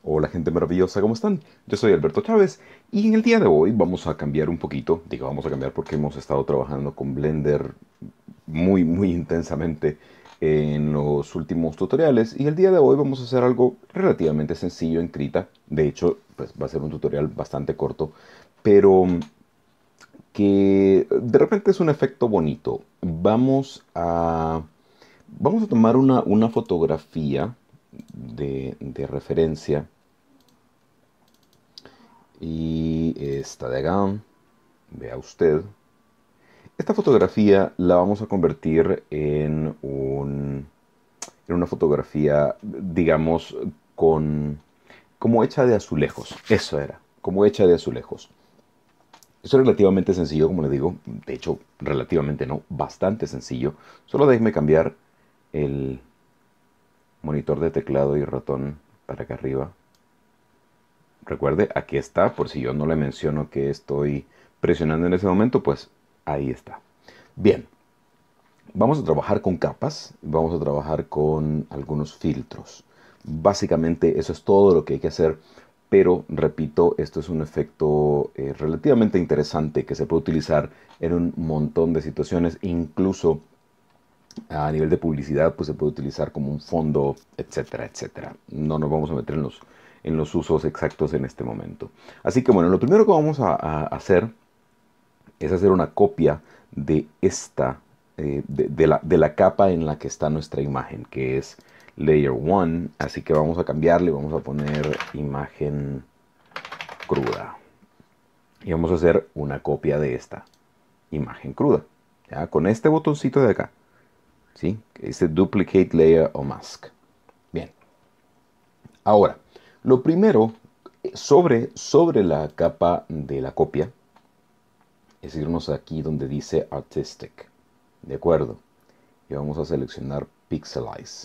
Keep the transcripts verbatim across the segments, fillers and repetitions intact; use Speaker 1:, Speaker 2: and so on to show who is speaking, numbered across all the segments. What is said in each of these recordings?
Speaker 1: Hola gente maravillosa, ¿cómo están? Yo soy Alberto Chávez y en el día de hoy vamos a cambiar un poquito, digo vamos a cambiar porque hemos estado trabajando con Blender muy muy intensamente en los últimos tutoriales y el día de hoy vamos a hacer algo relativamente sencillo en Krita. De hecho, pues va a ser un tutorial bastante corto, pero que de repente es un efecto bonito. Vamos a, vamos a tomar una, una fotografía de, de referencia. Y esta de acá, vea usted. Esta fotografía la vamos a convertir en un, en una fotografía, digamos, con, como hecha de azulejos. Eso era, como hecha de azulejos. Eso es relativamente sencillo, como le digo. De hecho, relativamente no, bastante sencillo. Solo déjeme cambiar el monitor de teclado y ratón para acá arriba. Recuerde, aquí está, por si yo no le menciono que estoy presionando en ese momento, pues ahí está. Bien, vamos a trabajar con capas, vamos a trabajar con algunos filtros. Básicamente eso es todo lo que hay que hacer, pero repito, esto es un efecto eh, relativamente interesante que se puede utilizar en un montón de situaciones, incluso a nivel de publicidad, pues se puede utilizar como un fondo, etcétera, etcétera. No nos vamos a meter en los, en los usos exactos en este momento. Así que bueno, lo primero que vamos a, a hacer es hacer una copia de esta, eh, de, de la, de la capa en la que está nuestra imagen, que es Layer uno. Así que vamos a cambiarle, vamos a poner imagen cruda. Y vamos a hacer una copia de esta imagen cruda. ¿Ya? Con este botoncito de acá. ¿Sí? Que dice Duplicate Layer o Mask. Bien. Ahora, lo primero, sobre, sobre la capa de la copia, es irnos aquí donde dice Artistic. ¿De acuerdo? Y vamos a seleccionar Pixelize.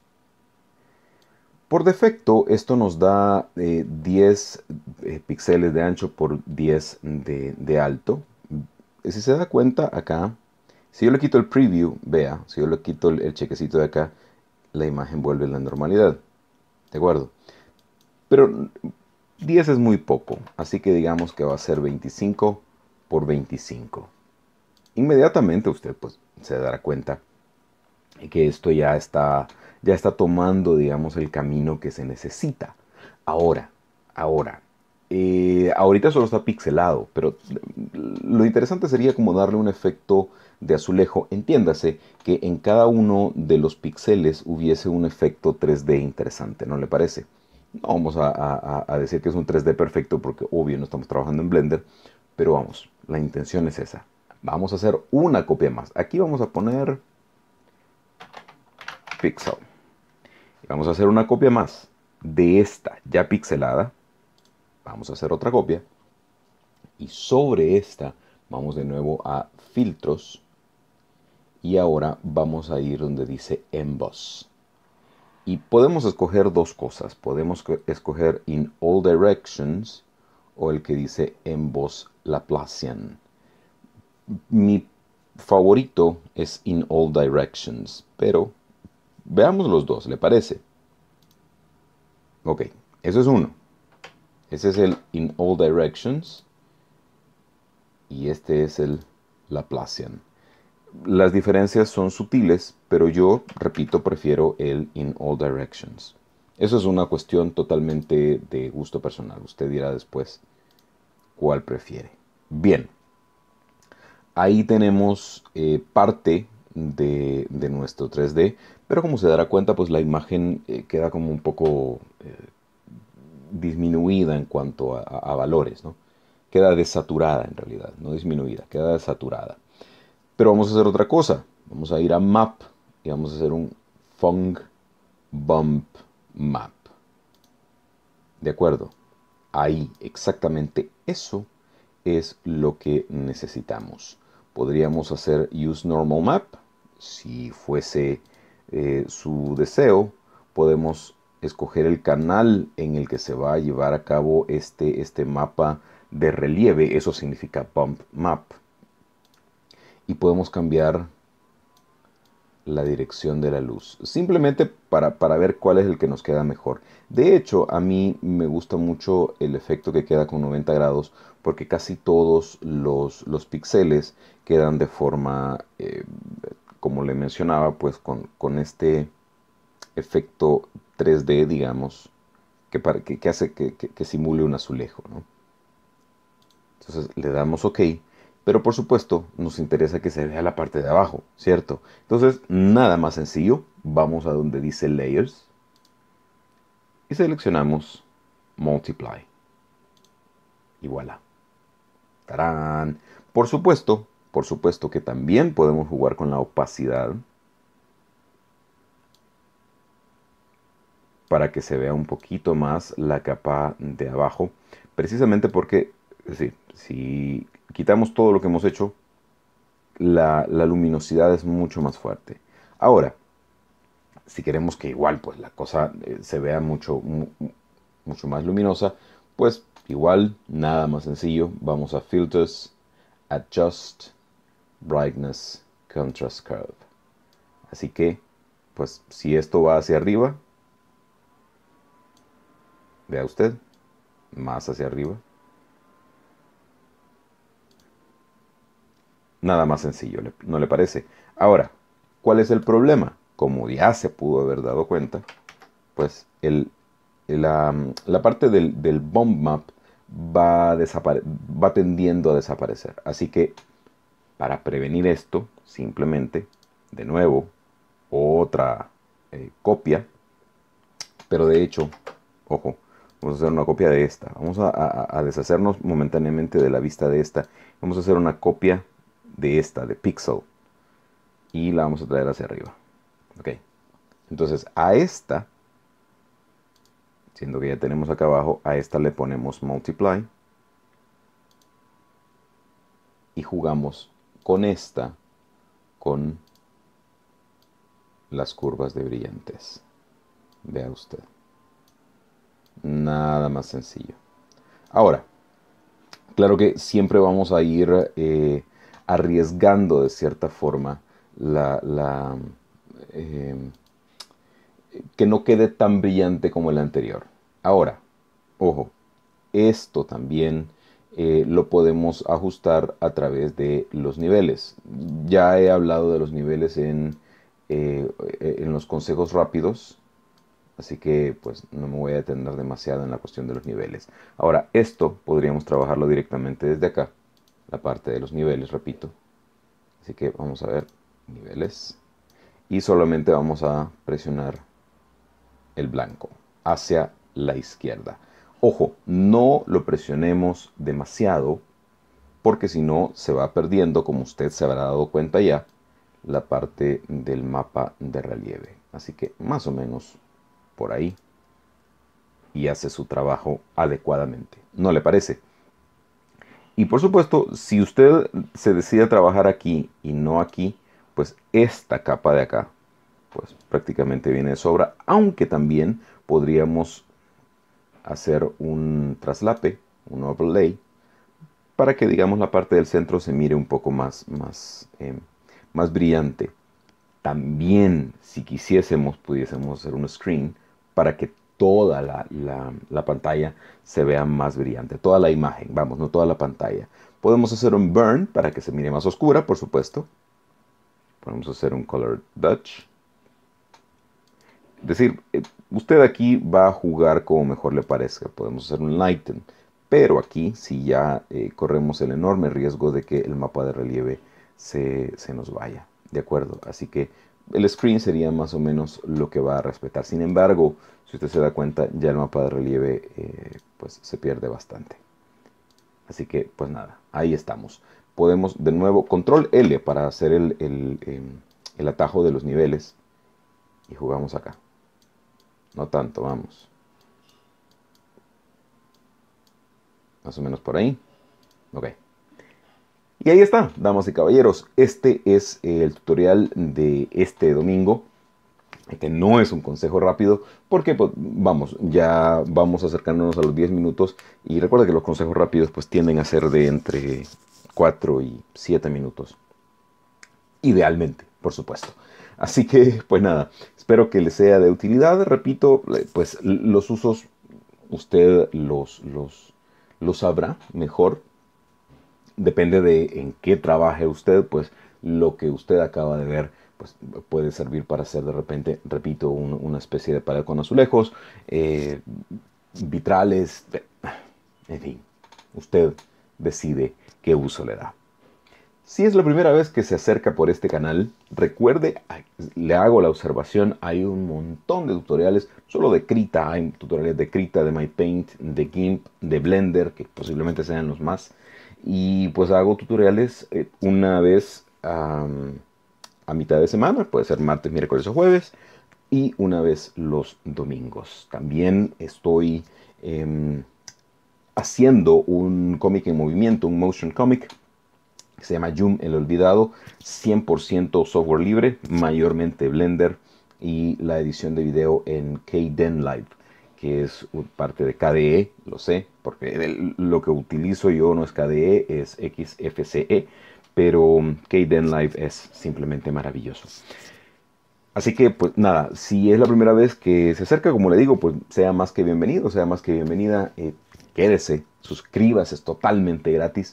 Speaker 1: Por defecto, esto nos da eh, diez eh, píxeles de ancho por diez de, de alto. Si se da cuenta acá, si yo le quito el preview, vea, si yo le quito el, el chequecito de acá, la imagen vuelve a la normalidad. ¿De acuerdo? Pero diez es muy poco, así que digamos que va a ser veinticinco por veinticinco. Inmediatamente usted pues se dará cuenta que esto ya está, ya está tomando, digamos, el camino que se necesita. Ahora, ahora, eh, ahorita solo está pixelado, pero lo interesante sería como darle un efecto de azulejo. Entiéndase que en cada uno de los píxeles hubiese un efecto tres D interesante, ¿no le parece? No vamos a, a- a decir que es un tres D perfecto porque obvio no estamos trabajando en Blender, pero vamos, la intención es esa. Vamos a hacer una copia más. Aquí vamos a poner pixel. Y vamos a hacer una copia más de esta ya pixelada. Vamos a hacer otra copia. Y sobre esta vamos de nuevo a filtros. Y ahora vamos a ir donde dice Emboss. Y podemos escoger dos cosas. Podemos escoger In All Directions o el que dice Emboss Laplacian. Mi favorito es In All Directions, pero veamos los dos, ¿le parece? Ok, eso es uno. Ese es el In All Directions y este es el Laplacian. Las diferencias son sutiles, pero yo, repito, prefiero el In All Directions. Eso es una cuestión totalmente de gusto personal. Usted dirá después cuál prefiere. Bien, ahí tenemos eh, parte de, de nuestro tres D, pero como se dará cuenta, pues la imagen eh, queda como un poco eh, disminuida en cuanto a, a- a valores, ¿no? Queda desaturada en realidad, no disminuida, queda desaturada. Pero vamos a hacer otra cosa. Vamos a ir a Map y vamos a hacer un Fung Bump Map. ¿De acuerdo? Ahí, exactamente eso es lo que necesitamos. Podríamos hacer Use Normal Map. Si fuese eh, su deseo, podemos escoger el canal en el que se va a llevar a cabo este, este mapa de relieve. Eso significa Bump Map. Y podemos cambiar la dirección de la luz, simplemente para, para ver cuál es el que nos queda mejor. De hecho, a mí me gusta mucho el efecto que queda con noventa grados, porque casi todos los, los píxeles quedan de forma, eh, como le mencionaba, pues con, con este efecto tres D, digamos, que, para, que, que hace que, que, que simule un azulejo, ¿no? Entonces le damos OK, pero por supuesto nos interesa que se vea la parte de abajo, ¿cierto? Entonces, nada más sencillo, vamos a donde dice Layers y seleccionamos Multiply. Y voilà. ¡Tarán! Por supuesto, por supuesto que también podemos jugar con la opacidad para que se vea un poquito más la capa de abajo, precisamente porque, es decir, si quitamos todo lo que hemos hecho, la, la luminosidad es mucho más fuerte. Ahora, si queremos que igual pues la cosa eh, se vea mucho, mu mucho más luminosa, pues igual, nada más sencillo, vamos a Filters, Adjust, Brightness, Contrast Curve. Así que, pues si esto va hacia arriba, vea usted, más hacia arriba. Nada más sencillo, ¿no le parece? Ahora, ¿cuál es el problema? Como ya se pudo haber dado cuenta, pues el, la, la parte del, del bump map va, va tendiendo a desaparecer. Así que, para prevenir esto, simplemente, de nuevo, otra eh, copia, pero de hecho, ojo, vamos a hacer una copia de esta. Vamos a, a, a deshacernos momentáneamente de la vista de esta. Vamos a hacer una copia de esta, de Pixel, y la vamos a traer hacia arriba. Ok, entonces a esta, siendo que ya tenemos acá abajo, a esta le ponemos Multiply y jugamos con esta, con las curvas de brillantez. Vea usted, nada más sencillo. Ahora, claro que siempre vamos a ir eh, arriesgando de cierta forma la, la eh, que no quede tan brillante como el anterior. Ahora, ojo, esto también eh, lo podemos ajustar a través de los niveles. Ya he hablado de los niveles en, eh, en los consejos rápidos, así que pues no me voy a detener demasiado en la cuestión de los niveles. Ahora, esto podríamos trabajarlo directamente desde acá, la parte de los niveles, repito. Así que vamos a ver, niveles. Y solamente vamos a presionar el blanco hacia la izquierda. Ojo, no lo presionemos demasiado, porque si no se va perdiendo, como usted se habrá dado cuenta ya, la parte del mapa de relieve. Así que más o menos por ahí, y hace su trabajo adecuadamente. ¿No le parece? Y por supuesto, si usted se decide trabajar aquí y no aquí, pues esta capa de acá, pues prácticamente viene de sobra, aunque también podríamos hacer un traslape, un overlay, para que digamos la parte del centro se mire un poco más, más, eh, más brillante. También, si quisiésemos, pudiésemos hacer un screen para que toda la, la, la pantalla se vea más brillante, toda la imagen, vamos, no toda la pantalla. Podemos hacer un burn para que se mire más oscura, por supuesto. Podemos hacer un color dutch. Es decir, usted aquí va a jugar como mejor le parezca. Podemos hacer un lighten, pero aquí sí ya eh, corremos el enorme riesgo de que el mapa de relieve se, se nos vaya. ¿De acuerdo? Así que el screen sería más o menos lo que va a respetar. Sin embargo, si usted se da cuenta, ya el mapa de relieve eh, pues se pierde bastante. Así que, pues nada, ahí estamos. Podemos, de nuevo, control L para hacer el, el, eh, el atajo de los niveles. Y jugamos acá. No tanto, vamos. Más o menos por ahí. Ok. Y ahí está, damas y caballeros. Este es el tutorial de este domingo. Este no es un consejo rápido porque, pues, vamos, ya vamos acercándonos a los diez minutos. Y recuerda que los consejos rápidos pues tienden a ser de entre cuatro y siete minutos. Idealmente, por supuesto. Así que, pues nada, espero que les sea de utilidad. Repito, eh, pues los usos usted los, los, los sabrá mejor. Depende de en qué trabaje usted, pues lo que usted acaba de ver pues puede servir para hacer de repente, repito, un- una especie de pared con azulejos, eh, vitrales, de- en fin, usted decide qué uso le da. Si es la primera vez que se acerca por este canal, recuerde, ay, le hago la observación, hay un montón de tutoriales, solo de Krita, hay tutoriales de Krita, de MyPaint, de GIMP, de Blender, que posiblemente sean los más. Y pues hago tutoriales eh, una vez am, a mitad de semana, puede ser martes, miércoles o jueves, y una vez los domingos. También estoy em, haciendo un cómic en movimiento, un motion comic, que se llama Yum el Olvidado, cien por ciento software libre, mayormente Blender, y la edición de video en Kdenlive, que es parte de K D E, lo sé, porque el- lo que utilizo yo no es K D E, es X F C E, pero Kdenlive es simplemente maravilloso. Así que, pues nada, si es la primera vez que se acerca, como le digo, pues sea más que bienvenido, sea más que bienvenida, eh, quédese, suscríbase, es totalmente gratis.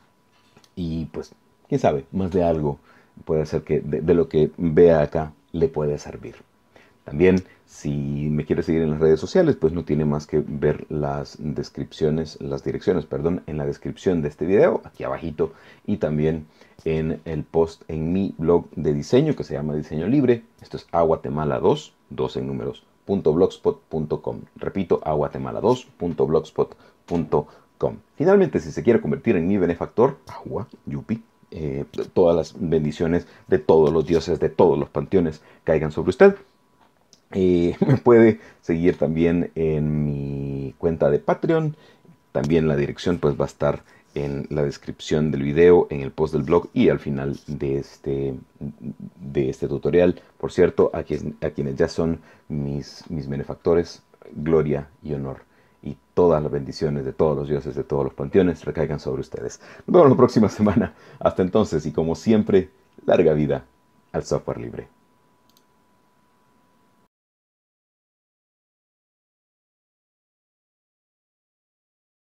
Speaker 1: Y pues, quién sabe, más de algo puede ser que de, de lo que vea acá le puede servir. También, si me quiere seguir en las redes sociales, pues no tiene más que ver las descripciones, las direcciones, perdón, en la descripción de este video, aquí abajito, y también en el post en mi blog de diseño que se llama Diseño Libre. Esto es a guatemala dos, dos en números, punto blogspot punto com. Repito, a guatemala dos punto blogspot punto com. Finalmente, si se quiere convertir en mi benefactor, agua, yupi, eh, todas las bendiciones de todos los dioses, de todos los panteones caigan sobre usted. Eh, me puede seguir también en mi cuenta de Patreon. También la dirección pues va a estar en la descripción del video, en el post del blog y al final de este, de este tutorial. Por cierto, a, quien, a quienes ya son mis, mis benefactores, gloria y honor. Y todas las bendiciones de todos los dioses, de todos los panteones, recaigan sobre ustedes. Nos vemos la próxima semana. Hasta entonces, y como siempre, larga vida al software libre.